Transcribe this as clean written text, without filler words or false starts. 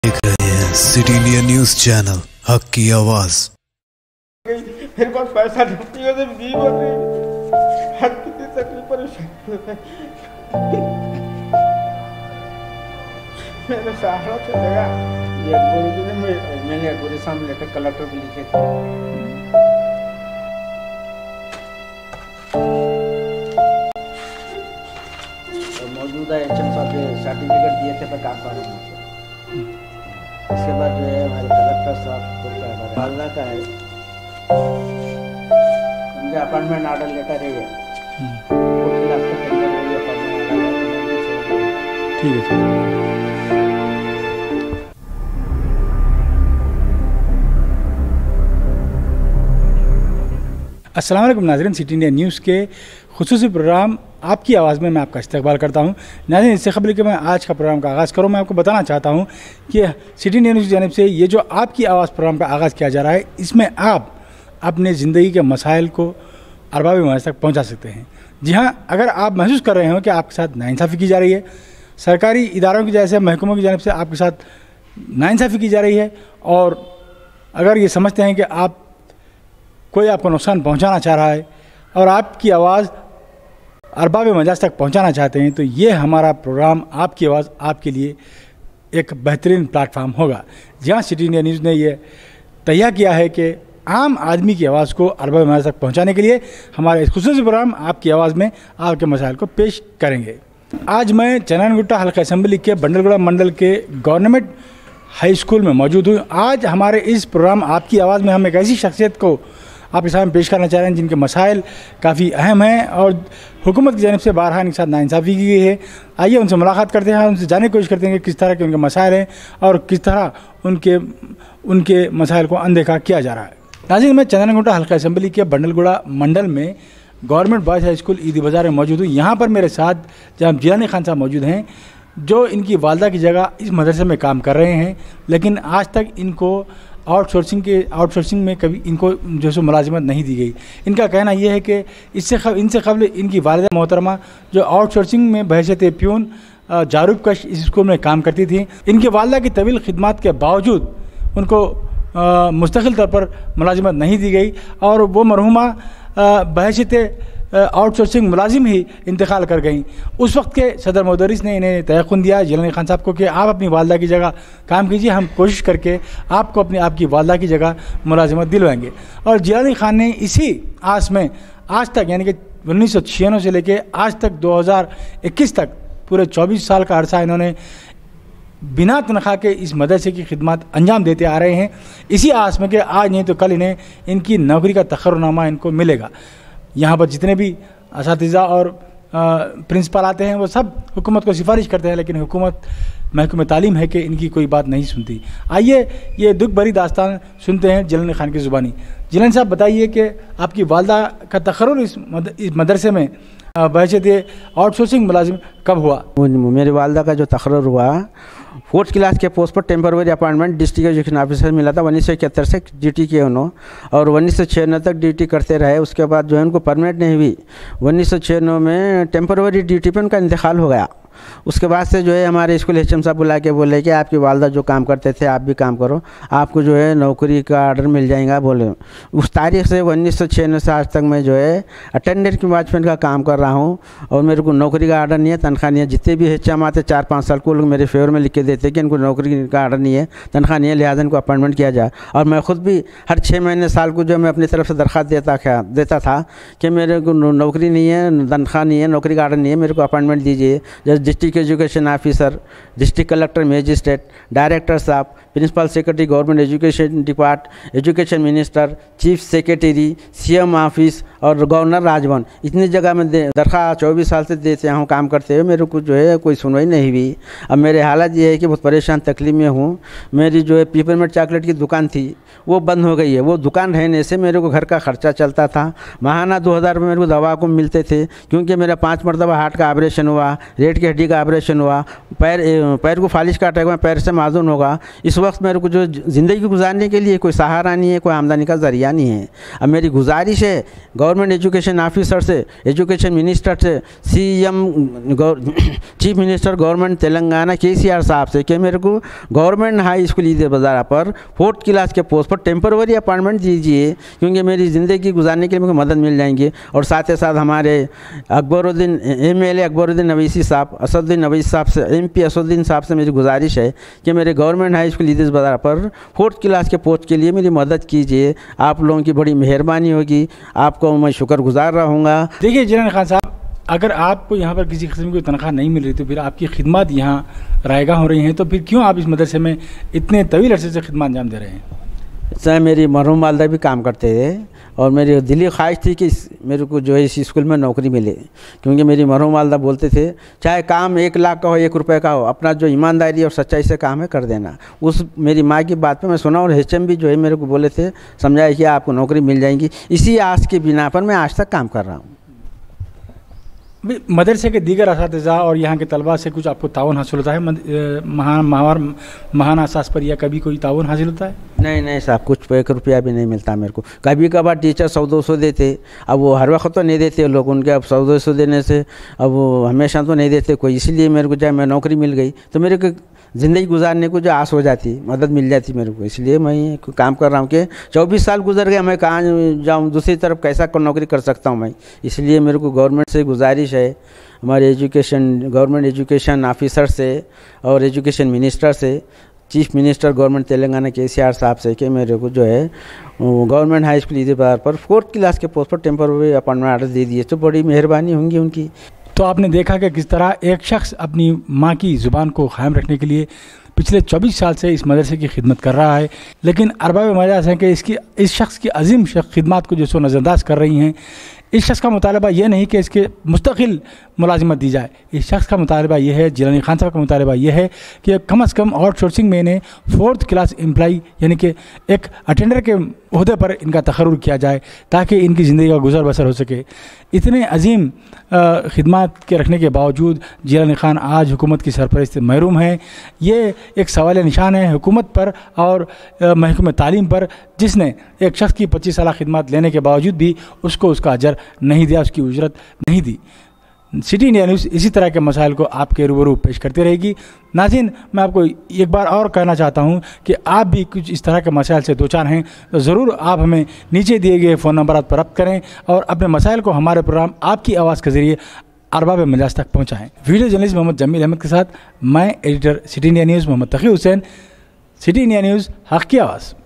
देख रहे हैं सिटी इंडिया न्यूज चैनल, हक की आवाज। मेरे पास पैसा नहीं है, सिर्फ जी बोल रही हक कितनी तकलीफ परेशानी मेरे सहारा चलेगा। ये गुरुजी ने मैंने गुरु सामने लेटर कलेक्टर को लिखे थे। मौजूदा एचएम साहब ने सर्टिफिकेट दिए थे पर काम कर रहे थे। इसके बाद जो है हमारे कलेक्टर साहब को वालदा का है, उनके अपॉइंटमेंट ऑर्डर लेकर है, ठीक है सर। अस्सलाम वालेकुम नाज़रीन, सिटी इंडिया न्यूज़ के खुसूसी प्रोग्राम आपकी आवाज़ में मैं आपका इस्तकबाल करता हूं। नाज़रीन, इससे क़बल कि मैं आज का प्रोग्राम का आगाज़ करूं, मैं आपको बताना चाहता हूं कि सिटी इंडिया न्यूज़ की जानिब से ये जो आपकी आवाज़ प्रोग्राम का आगाज़ किया जा रहा है, इसमें आप अपने ज़िंदगी के मसाइल को अरबाब मवाज़ तक पहुँचा सकते हैं। जी हाँ, अगर आप महसूस कर रहे हो कि आपके साथ नाइंसाफ़ी की जा रही है, सरकारी इदारों की जैसे महकमों की जानिब से आपके साथ नाइंसाफ़ी की जा रही है, और अगर ये समझते हैं कि आप कोई आपको नुकसान पहुंचाना चाह रहा है और आपकी आवाज़ अरबाब मजाज तक पहुंचाना चाहते हैं, तो ये हमारा प्रोग्राम आपकी आवाज़ आपके लिए एक बेहतरीन प्लेटफार्म होगा। जहाँ सिटी इंडिया न्यूज़ ने ये तैयार किया है कि आम आदमी की आवाज़ को अरबाब मजाज तक पहुंचाने के लिए हमारे इस खुसूसी प्रोग्राम आपकी आवाज़ में आपके मसाइल को पेश करेंगे। आज मैं चननगुट्टा हल्का असम्बली के बंडलगुड़ा मंडल के गवर्नमेंट हाई स्कूल में मौजूद हूँ। आज हमारे इस प्रोग्राम आपकी आवाज़ में हम एक ऐसी शख्सियत को आपके सामने पेश करना चाह रहे हैं जिनके मसाइल काफ़ी अहम हैं और हुकूमत की जानिब से बारहा इनके साथ नाइंसाफ़ी की गई है। आइए उनसे मुलाकात करते हैं, उनसे जानने की कोशिश करते हैं कि किस तरह के उनके मसाइल हैं और किस तरह उनके मसाइल को अनदेखा किया जा रहा है। नाज़रीन, मैं चंदनगुट्टा हल्का असम्बली के बंडलगुड़ा मंडल में गवर्नमेंट बॉयज़ हाई स्कूल ईदी बाज़ार में मौजूद हूँ। यहाँ पर मेरे साथ जनाब जिलानी खान साहब मौजूद हैं, जो इनकी वालदा की जगह इस मदरसे में काम कर रहे हैं, लेकिन आज तक इनको आउटसोर्सिंग में कभी इनको जो सो मुलाजिमत नहीं दी गई। इनका कहना यह है कि इनसे कबल इनकी वालिदा मोहतरमा जो आउटसोर्सिंग में बहैसियत प्यून जारूब कश इस स्कूल में काम करती थी। इनकी वालिदा की तवील खिदमात के बावजूद उनको मुस्तकिल तौर पर मुलाजिमत नहीं दी गई और वो मरहुमा बहैसियत आउटसोर्सिंग मुलाजिम ही इंतकाल कर गई। उस वक्त के सदर मुदर्रिस ने इन्हें तयक़ुन दिया जिलानी खान साहब को कि आप अपनी वालदा की जगह काम कीजिए, हम कोशिश करके आपको आपकी वालदा की जगह मुलाजिमत दिलवाएंगे। और जिलानी खान ने इसी आस में आज तक, यानी कि 1996 से लेके आज तक 2021 तक पूरे 24 साल का अरसा इन्होंने बिना तनख्वाह के इस मदरसे की खिदमत अंजाम देते आ रहे हैं, इसी आस में कि आज नहीं तो कल इन्हें इनकी नौकरी का तखर्रुनामा इनको मिलेगा। यहाँ पर जितने भी असातिज़ा और प्रिंसिपल आते हैं वो सब हुकूमत को सिफारिश करते हैं, लेकिन हुकूमत महकमे तालीम है कि इनकी कोई बात नहीं सुनती। आइए ये दुख भरी दास्तान सुनते हैं जिलानी खान की ज़ुबानी। जिलानी साहब, बताइए कि आपकी वालदा का तकर्रुर इस मदरसे में बहैसियत आउटसोर्सिंग मुलाजिम कब हुआ? मेरी वालदा का जो तकर्रुर हुआ 4th क्लास के पोस्ट पर temporary appointment district education officer मिला था। 1971 से ड्यूटी किए उन्होंने और 1996 तक ड्यूटी करते रहे। उसके बाद जो है उनको परमानेंट नहीं हुई। 1996 में टेम्पररी ड्यूटी पर उनका इंतकाल हो गया। उसके बाद से जो है हमारे स्कूल एचएम साहब बुला के बोले कि आपकी वालदा जो काम करते थे आप भी काम करो, आपको जो है नौकरी का ऑर्डर मिल जाएगा। बोले उस तारीख से 1996 से आज तक मैं जो है अटेंडेंट की वॉचमैन का काम कर रहा हूँ और मेरे को नौकरी का ऑर्डर नहीं है, तनख्वाह नहीं है। जितने भी एचएम आते 4-5 साल को लोग मेरे फेवर में लिख के देते कि इनको नौकरी का ऑर्डर नहीं है, तनख्वाह नहीं है, लिहाजा इनको अपॉइंटमेंट किया जाए। और मैं ख़ुद भी हर 6 महीने साल को जो मैं अपनी तरफ से दरख्वास्त देता था कि मेरे को नौकरी नहीं है, तनख्वाह नहीं है, नौकरी का ऑर्डर नहीं है, मेरे को अपॉइंटमेंट दीजिए। जैसे district education officer, district collector, magistrate, director साहब, principal secretary government education department, education minister, chief secretary, CM office और गवर्नर राजभवन, इतनी जगह में दरख्वास्त 24 साल से देते हूँ काम करते हुए, मेरे को जो है कोई सुनवाई नहीं हुई। अब मेरे हालत ये है कि बहुत परेशान तकलीफ में हूँ। मेरी जो है पीपरमेंट चॉकलेट की दुकान थी वो बंद हो गई है। वो दुकान रहने से मेरे को घर का खर्चा चलता था। माहाना 2000 रुपये मेरे को दवा को मिलते थे, क्योंकि मेरा 5 मरतबा हार्ट का ऑपरेशन हुआ, रीढ़ की हड्डी का ऑपरेशन हुआ, पैर को फालिश का अटैक हुआ, पैर से माजून होगा। इस वक्त मेरे को जो ज़िंदगी गुजारने के लिए कोई सहारा नहीं है, कोई आमदनी का ज़रिया नहीं है। अब मेरी गुजारिश है गवर्नमेंट एजुकेशन ऑफिसर से, एजुकेशन मिनिस्टर से, CM chief minister government Telangana KCR साहब से कि मेरे को गवर्नमेंट हाई स्कूल ईद बाज़ार पर 4th क्लास के पोस्ट पर टेम्पररी अपॉइंटमेंट दीजिए, क्योंकि मेरी ज़िंदगी गुजारने के लिए मुझे मदद मिल जाएंगी। और साथ ही साथ हमारे अकबरुद्दीन MLA अकबरुद्दीन अवैसी साहब, असदुद्दीन अवैसी साहब से, MP असदुद्दीन साहब से मेरी गुजारिश है कि मेरे गवर्नमेंट हाई स्कूल ईद बाज़ार पर 4th क्लास के पोस्ट के लिए मेरी मदद कीजिए। आप लोगों की बड़ी मेहरबानी होगी, आपको मैं शुक्रगुजार रहूँगा। देखिए जिलानी खान साहब, अगर आपको यहाँ पर किसी किस्म की तनख्वाह नहीं मिल रही तो फिर आपकी खिदमत यहाँ रायगा हो रही हैं, तो फिर क्यों आप इस मदरसे में इतने तवील अरसे से खिदमत अंजाम दे रहे हैं? सर मेरी मरहूम वालदा भी काम करते थे और मेरी दिली ख्वाहिश थी कि मेरे को जो है इस स्कूल में नौकरी मिले, क्योंकि मेरी मरहूम वालदा बोलते थे चाहे काम 1 लाख का हो 1 रुपये का हो, अपना जो ईमानदारी और सच्चाई से काम है कर देना। उस मेरी माँ की बात पे मैं सुना और HM भी जो है मेरे को बोले थे, समझाया कि आपको नौकरी मिल जाएगी। इसी आस की बिना पर मैं आज तक काम कर रहा हूँ। मदरसे के दीगर असातिज़ा और यहाँ के तलबा से कुछ आपको ताउन हासिल होता है महाना असास पर, या कभी कोई ताउन हासिल होता है? नहीं साहब, कुछ 1 रुपया भी नहीं मिलता मेरे को। कभी कभार टीचर 100-200 देते, अब वो हर वक्त तो नहीं देते लोग, उनके अब 100-200 देने से अब वो हमेशा तो नहीं देते कोई, इसलिए मेरे को चाहे मैं नौकरी मिल गई तो मेरे को ज़िंदगी गुजारने को जो आस हो जाती, मदद मिल जाती मेरे को, इसलिए मैं काम कर रहा हूँ कि 24 साल गुजर गए, मैं कहाँ जाऊँ, दूसरी तरफ कैसा नौकरी कर सकता हूँ मैं। इसलिए मेरे को गवर्नमेंट से गुजारिश है, हमारे गवर्नमेंट एजुकेशन ऑफिसर से और एजुकेशन मिनिस्टर से, chief minister government Telangana KCR साहब से कि मेरे को जो है गवर्नमेंट हाई स्कूल ईद बाज़ार पर 4th क्लास के पोस्ट पर टेम्पररी अपॉइंटमेंट ऑर्डर दे दिए तो बड़ी मेहरबानी होंगी उनकी। तो आपने देखा कि किस तरह एक शख्स अपनी माँ की ज़ुबान को क़ायम रखने के लिए पिछले 24 साल से इस मदरसे की खिदमत कर रहा है, लेकिन अरबाब मजाज हैं कि इस शख्स की अजीम खिदमत को जो सो नज़रअंदाज कर रही हैं। इस शख्स का मुतालबा यह नहीं कि इसके मुस्तकिल मुलाजिमत दी जाए, इस शख्स का मुतालबा यह है, जिलानी खान साहब का मुतालबा यह है कि कम अज़ कम आउटसोर्सिंग में इन्हें 4th क्लास एम्प्लाई यानी कि एक अटेंडर के ओहदे पर इनका तखर्रुर किया जाए ताकि इनकी ज़िंदगी का गुजर बसर हो सके। इतने अजीम खिदमत के रखने के बावजूद जिलानी खान आज हुकूमत की सरपरस्ती से महरूम है। ये एक सवाल निशान है हुकूमत पर और महकमे तालीम पर, जिसने एक शख्स की 25 साल खिदमत लेने के बावजूद भी उसको उसका अजर नहीं दिया, उसकी उजरत नहीं दी। सिटी इंडिया न्यूज़ इसी तरह के मसाइल को आपके रूबरू पेश करती रहेगी। नाज़रीन, मैं आपको एक बार और कहना चाहता हूं कि आप भी कुछ इस तरह के मसाइल से दो चार हैं तो ज़रूर आप हमें नीचे दिए गए फ़ोन नंबर पर रब्त करें और अपने मसाइल को हमारे प्रोग्राम आपकी आवाज़ के ज़रिए अरबाब मजाज तक पहुँचाएँ। वीडियो जर्नलिस्ट मोहम्मद जमील अहमद के साथ मैं editor city India news Mohammed Taqi Hussain. City India news, हक़ की आवाज़।